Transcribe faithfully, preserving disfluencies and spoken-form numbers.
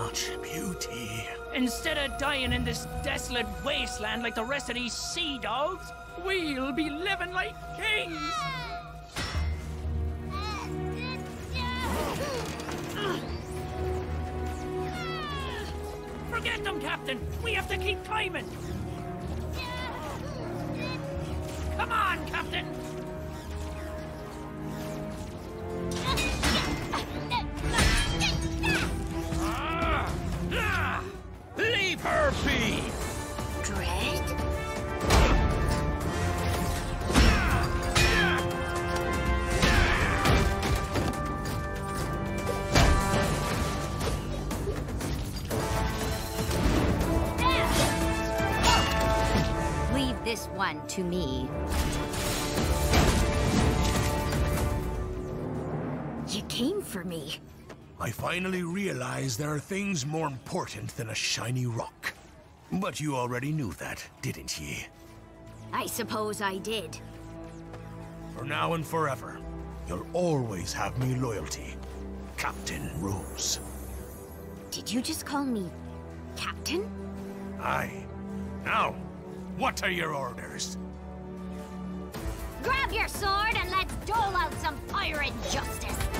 Such beauty. Instead of dying in this desolate wasteland like the rest of these sea dogs, we'll be living like kings! Forget them, Captain! We have to keep climbing! Come on, Captain! Leave her be! Dread? Leave this one to me. You came for me. I finally realized there are things more important than a shiny rock. But you already knew that, didn't ye? I suppose I did. For now and forever, you'll always have me loyalty. Captain Rose. Did you just call me Captain? Aye. Now, what are your orders? Grab your sword and let's dole out some pirate justice!